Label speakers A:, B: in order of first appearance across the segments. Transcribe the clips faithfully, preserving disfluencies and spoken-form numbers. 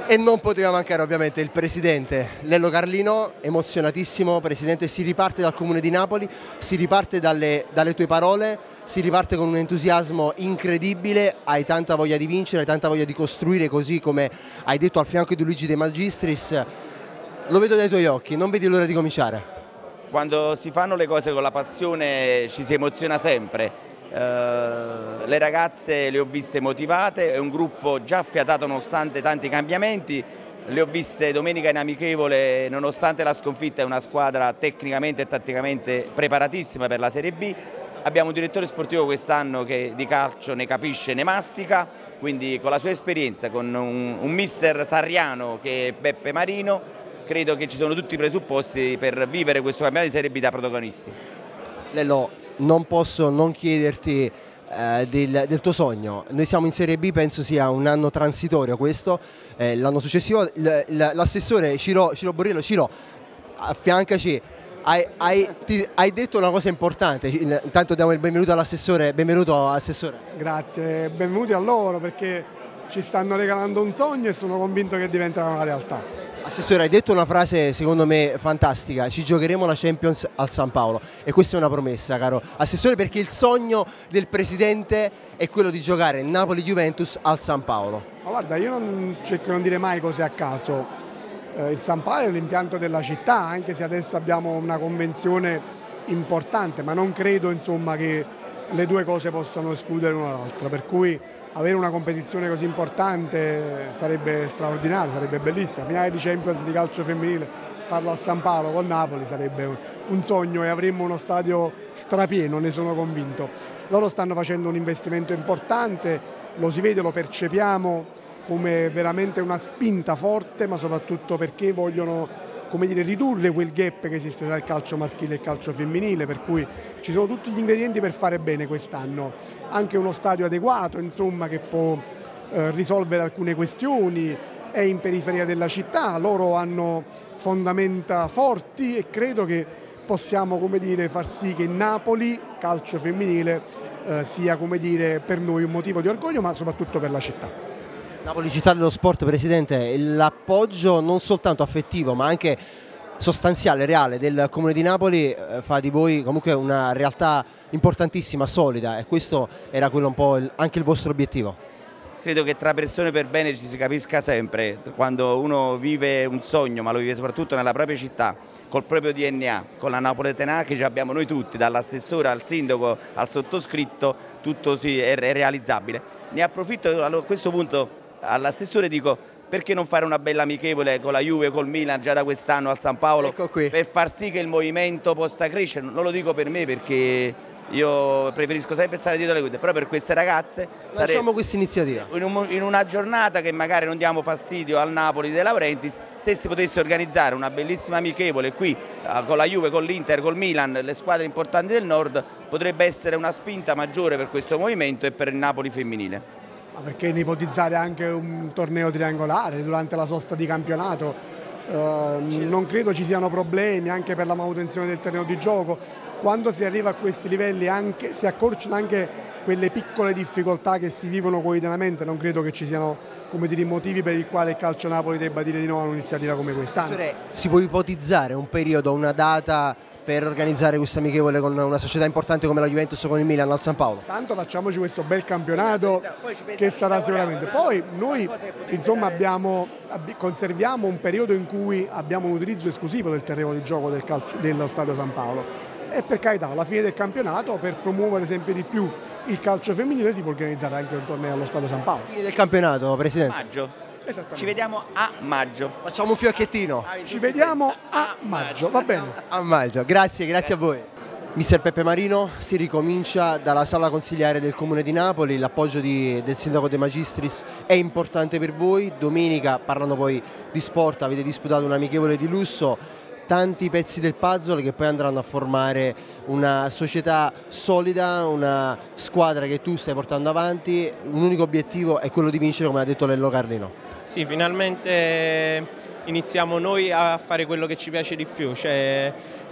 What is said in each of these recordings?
A: E non poteva mancare ovviamente il presidente Lello Carlino, emozionatissimo. Presidente, si riparte dal Comune di Napoli, si riparte dalle, dalle tue parole, si riparte con un entusiasmo incredibile, hai tanta voglia di vincere, hai tanta voglia di costruire, così come hai detto al fianco di Luigi De Magistris. Lo vedo dai tuoi occhi, non vedi l'ora di cominciare.
B: Quando si fanno le cose con la passione ci si emoziona sempre. Uh, le ragazze le ho viste motivate, è un gruppo già affiatato nonostante tanti cambiamenti, le ho viste domenica in amichevole, nonostante la sconfitta è una squadra tecnicamente e tatticamente preparatissima per la Serie B. Abbiamo un direttore sportivo quest'anno che di calcio ne capisce, ne mastica, quindi con la sua esperienza, con un, un mister sarriano che è Beppe Marino, credo che ci sono tutti i presupposti per vivere questo campionato di Serie B da protagonisti.
A: Lello, non posso non chiederti eh, del, del tuo sogno. Noi siamo in Serie B, penso sia un anno transitorio questo, eh, l'anno successivo l'assessore Ciro, Ciro Borrillo, Ciro, affiancaci, hai, hai, ti, hai detto una cosa importante. Intanto diamo il benvenuto all'assessore. Benvenuto assessore.
C: Grazie, benvenuti a loro perché ci stanno regalando un sogno e sono convinto che diventerà una realtà.
A: Assessore, hai detto una frase secondo me fantastica: ci giocheremo la Champions al San Paolo, e questa è una promessa, caro Assessore, perché il sogno del Presidente è quello di giocare Napoli-Juventus al San Paolo.
C: Ma guarda, io non cerco di non dire mai cose a caso, eh, il San Paolo è l'impianto della città, anche se adesso abbiamo una convenzione importante, ma non credo insomma che le due cose possano escludere una l'altra, per cui avere una competizione così importante sarebbe straordinario, sarebbe bellissima. Finale di Champions di calcio femminile, farlo al San Paolo con Napoli sarebbe un sogno e avremmo uno stadio strapieno, ne sono convinto. Loro stanno facendo un investimento importante, lo si vede, lo percepiamo come veramente una spinta forte, ma soprattutto perché vogliono, come dire, ridurre quel gap che esiste tra il calcio maschile e il calcio femminile, per cui ci sono tutti gli ingredienti per fare bene quest'anno, anche uno stadio adeguato insomma, che può eh, risolvere alcune questioni, è in periferia della città, loro hanno fondamenta forti e credo che possiamo, come dire, far sì che Napoli, calcio femminile, eh, sia, come dire, per noi un motivo di orgoglio, ma soprattutto per la città.
A: Napoli città dello sport, Presidente, l'appoggio non soltanto affettivo ma anche sostanziale, reale del Comune di Napoli eh, fa di voi comunque una realtà importantissima, solida, e questo era quello un po' il, anche il vostro obiettivo.
B: Credo che tra persone per bene ci si capisca sempre, quando uno vive un sogno, ma lo vive soprattutto nella propria città, col proprio D N A, con la napoletanità che abbiamo noi tutti, dall'assessore al sindaco al sottoscritto, tutto sì, è, è realizzabile. Ne approfitto a questo punto all'assessore, dico: perché non fare una bella amichevole con la Juve, col Milan già da quest'anno al San Paolo,
A: ecco qui,
B: per far sì che il movimento possa crescere? Non lo dico per me, perché io preferisco sempre stare dietro le quinte, però per queste ragazze
A: facciamo questa iniziativa
B: in, un, in una giornata che magari non diamo fastidio al Napoli De Laurentiis, se si potesse organizzare una bellissima amichevole qui eh, con la Juve, con l'Inter, col Milan, le squadre importanti del nord, potrebbe essere una spinta maggiore per questo movimento e per il Napoli femminile.
C: Ma perché ne ipotizzare anche un torneo triangolare durante la sosta di campionato? Eh, non credo ci siano problemi anche per la manutenzione del terreno di gioco. Quando si arriva a questi livelli anche, si accorciano anche quelle piccole difficoltà che si vivono quotidianamente, non credo che ci siano, come dire, motivi per i quali il Calcio Napoli debba dire di no a un'iniziativa come questa.
A: Si può ipotizzare un periodo, una data per organizzare questa amichevole con una società importante come la Juventus o con il Milan al San Paolo?
C: Tanto facciamoci questo bel campionato che sarà sicuramente. Poi noi insomma abbiamo, conserviamo un periodo in cui abbiamo un utilizzo esclusivo del terreno di gioco del calcio, dello Stadio San Paolo, e per carità alla fine del campionato, per promuovere sempre di più il calcio femminile, si può organizzare anche un torneo allo Stadio San Paolo.
A: Fine del campionato, Presidente.
B: Maggio. Ci vediamo a maggio.
A: Facciamo un fiocchettino.
C: Ci vediamo a maggio, va bene.
A: A maggio, grazie, grazie a voi. Mister Beppe Marino, si ricomincia dalla sala consigliare del Comune di Napoli, l'appoggio del sindaco De Magistris è importante per voi. Domenica, parlando poi di sport, avete disputato un'amichevole di lusso, tanti pezzi del puzzle che poi andranno a formare una società solida, una squadra che tu stai portando avanti. Un unico obiettivo è quello di vincere, come ha detto Lello Carlino.
D: Sì, finalmente iniziamo noi a fare quello che ci piace di più, cioè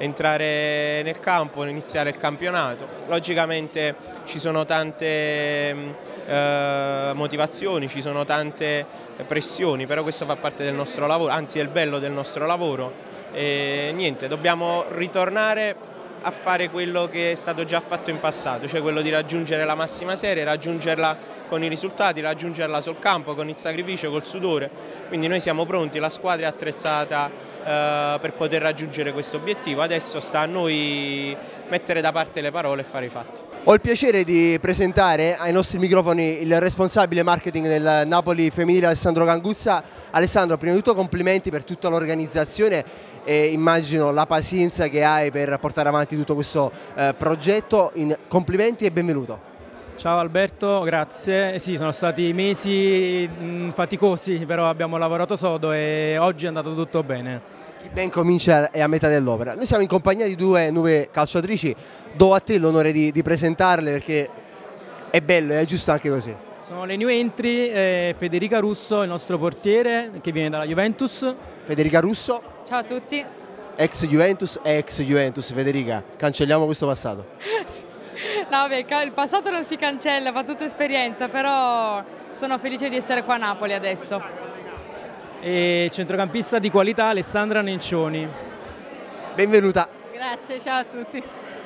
D: entrare nel campo, iniziare il campionato. Logicamente ci sono tante eh, motivazioni, ci sono tante pressioni, però questo fa parte del nostro lavoro, anzi è il bello del nostro lavoro. E niente, dobbiamo ritornare a fare quello che è stato già fatto in passato, cioè quello di raggiungere la massima serie, raggiungerla con i risultati, raggiungerla sul campo, con il sacrificio, col sudore. Quindi noi siamo pronti, la squadra è attrezzata eh, per poter raggiungere questo obiettivo. Adesso sta a noi mettere da parte le parole e fare i fatti.
A: Ho il piacere di presentare ai nostri microfoni il responsabile marketing del Napoli femminile, Alessandro Ganguzza. Alessandro, prima di tutto complimenti per tutta l'organizzazione e immagino la pazienza che hai per portare avanti tutto questo eh, progetto. In, complimenti e benvenuto.
E: Ciao Alberto, grazie. Sì, sono stati mesi mh, faticosi, però abbiamo lavorato sodo e oggi è andato tutto bene.
A: Chi ben comincia è a metà dell'opera. Noi siamo in compagnia di due nuove calciatrici, do a te l'onore di, di presentarle perché è bello, è giusto anche così.
E: Sono le new entry, eh, Federica Russo, il nostro portiere che viene dalla Juventus.
A: Federica Russo.
F: Ciao a tutti.
A: Ex Juventus e ex Juventus. Federica, cancelliamo questo passato.
F: No, vabbè, il passato non si cancella, fa tutta esperienza, però sono felice di essere qua a Napoli adesso.
E: E centrocampista di qualità Alessandra Nencioni.
A: Benvenuta.
F: Grazie, ciao a tutti.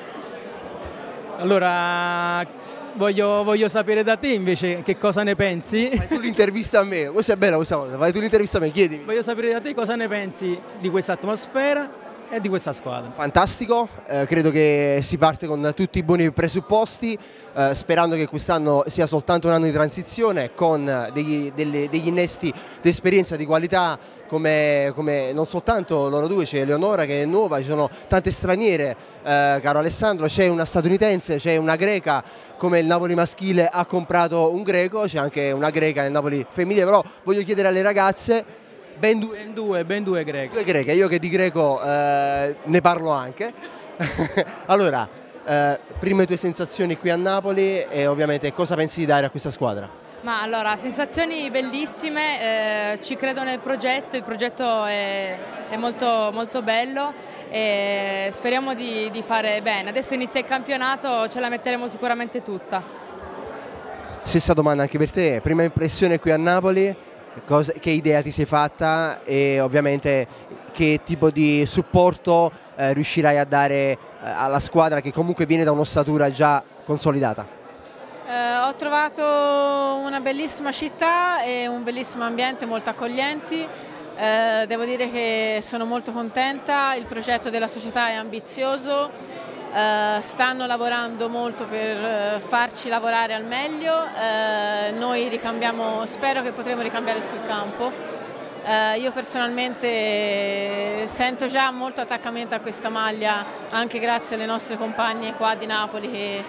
E: Allora, voglio, voglio sapere da te invece che cosa ne pensi.
A: Fai tu l'intervista a me, questa è bella questa cosa, fai tu l'intervista a me, chiedimi.
E: Voglio sapere da te cosa ne pensi di questa atmosfera e di questa squadra.
A: Fantastico, eh, credo che si parte con tutti i buoni presupposti, eh, sperando che quest'anno sia soltanto un anno di transizione con degli, delle, degli innesti di esperienza, di qualità, come, come non soltanto loro due, c'è Eleonora che è nuova, ci sono tante straniere, eh, caro Alessandro, c'è una statunitense, c'è una greca, come il Napoli maschile ha comprato un greco, c'è anche una greca nel Napoli femminile, però voglio chiedere alle ragazze. Ben due,
E: ben due, ben due greche.
A: Due greche, io che di greco eh, ne parlo anche. Allora, eh, prime tue sensazioni qui a Napoli e ovviamente cosa pensi di dare a questa squadra?
F: Ma allora, sensazioni bellissime, eh, ci credo nel progetto, il progetto è, è molto, molto bello e speriamo di, di fare bene. Adesso inizia il campionato, ce la metteremo sicuramente tutta.
A: Stessa domanda anche per te, prima impressione qui a Napoli? Cosa, che idea ti sei fatta e ovviamente che tipo di supporto eh, riuscirai a dare eh, alla squadra che comunque viene da un'ossatura già consolidata?
G: Eh, ho trovato una bellissima città e un bellissimo ambiente, molto accoglienti. Eh, devo dire che sono molto contenta, il progetto della società è ambizioso. Uh, stanno lavorando molto per uh, farci lavorare al meglio, uh, noi ricambiamo, spero che potremo ricambiare sul campo. Uh, io personalmente sento già molto attaccamento a questa maglia anche grazie alle nostre compagne qua di Napoli che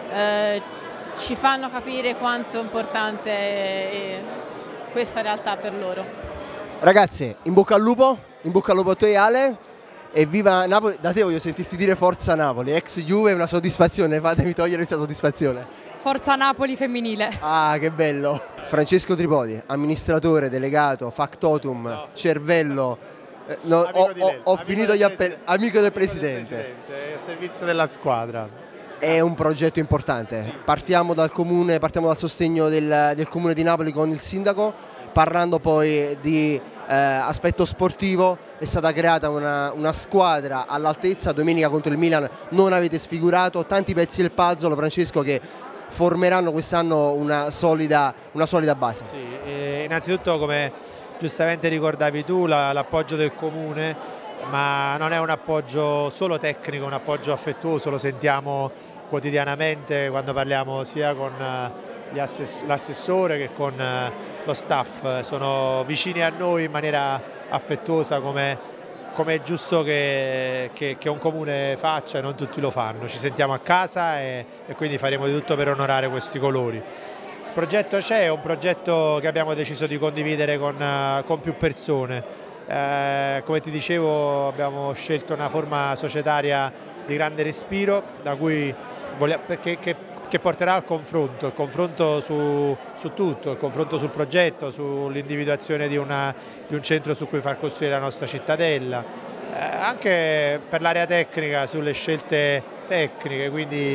G: uh, ci fanno capire quanto importante è questa realtà per loro.
A: Ragazze, in bocca al lupo, in bocca al lupo a te Ale. E viva Napoli, da te voglio sentirti dire forza Napoli, ex Juve è una soddisfazione, fatemi togliere questa soddisfazione.
F: Forza Napoli femminile.
A: Ah, che bello. Francesco Tripodi, amministratore, delegato, factotum, no. cervello, eh, no, ho, ho, ho finito gli appelli, amico del presidente.
H: Del presidente, a servizio della squadra.
A: È un progetto importante, partiamo dal comune, partiamo dal sostegno del, del comune di Napoli con il sindaco, parlando poi di eh, aspetto sportivo, è stata creata una, una squadra all'altezza, domenica contro il Milan non avete sfigurato, tanti pezzi del puzzle Francesco che formeranno quest'anno una solida, una solida base.
H: Sì, eh, innanzitutto come giustamente ricordavi tu l'appoggio del comune, ma non è un appoggio solo tecnico, è un appoggio affettuoso, lo sentiamo quotidianamente quando parliamo sia con l'assessore che con lo staff, sono vicini a noi in maniera affettuosa come, come è giusto che, che, che un comune faccia e non tutti lo fanno, ci sentiamo a casa e, e quindi faremo di tutto per onorare questi colori. Il progetto c'è, è un progetto che abbiamo deciso di condividere con, con più persone, eh, come ti dicevo abbiamo scelto una forma societaria di grande respiro da cui vogliamo, perché, che, che porterà al confronto, il confronto su, su tutto, il confronto sul progetto, sull'individuazione di, di un centro su cui far costruire la nostra cittadella, eh, anche per l'area tecnica, sulle scelte tecniche, quindi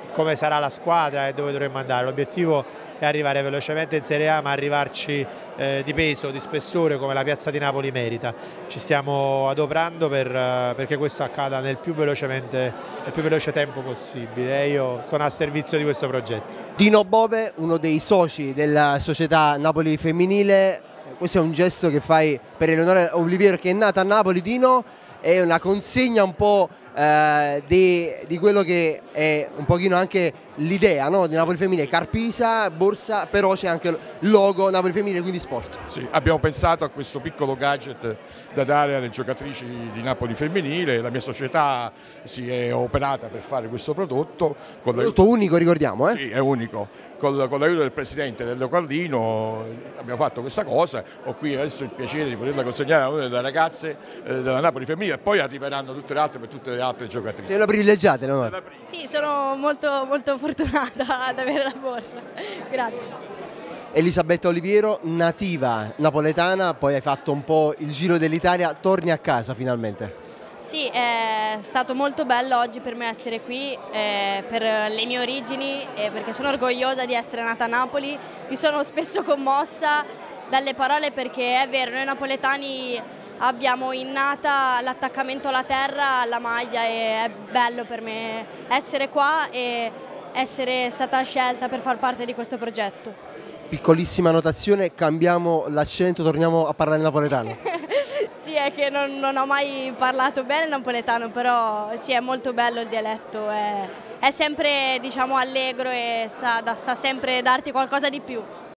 H: come sarà la squadra e dove dovremmo andare. L'obiettivo è arrivare velocemente in Serie A, ma arrivarci eh, di peso, di spessore, come la piazza di Napoli merita. Ci stiamo adoperando per, uh, perché questo accada nel più, velocemente, nel più veloce tempo possibile e io sono a servizio di questo progetto.
A: Dino Bove, uno dei soci della società Napoli Femminile, questo è un gesto che fai per Eleonora Oliviero, che è nata a Napoli. Dino, è una consegna un po' eh, di, di quello che è un pochino anche l'idea, no? Di Napoli Femminile, Carpisa, borsa, però c'è anche il logo Napoli Femminile, quindi sport.
I: Sì, abbiamo pensato a questo piccolo gadget da dare alle giocatrici di Napoli Femminile, la mia società si è operata per fare questo prodotto. Con
A: Prodotto unico, ricordiamo, eh?
I: Sì, è unico. Con, con l'aiuto del presidente del Localdino abbiamo fatto questa cosa, ho qui adesso il piacere di poterla consegnare a una delle ragazze eh, della Napoli Femminile e poi arriveranno tutte le altre per tutte le altre giocatrici.
A: Sei una privilegiata, no?
J: Sì, sono molto, molto fortunata ad avere la borsa, grazie.
A: Elisabetta Oliviero, nativa napoletana, poi hai fatto un po' il giro dell'Italia, torni a casa finalmente.
J: Sì, è stato molto bello oggi per me essere qui, eh, per le mie origini e perché sono orgogliosa di essere nata a Napoli. Mi sono spesso commossa dalle parole perché è vero, noi napoletani abbiamo innata l'attaccamento alla terra, alla maglia e è bello per me essere qua e essere stata scelta per far parte di questo progetto.
A: Piccolissima notazione, cambiamo l'accento, torniamo a parlare napoletano.
J: Sì, è che non, non ho mai parlato bene napoletano, però sì, è molto bello il dialetto, è, è sempre, diciamo, allegro e sa, sa sempre darti qualcosa di più.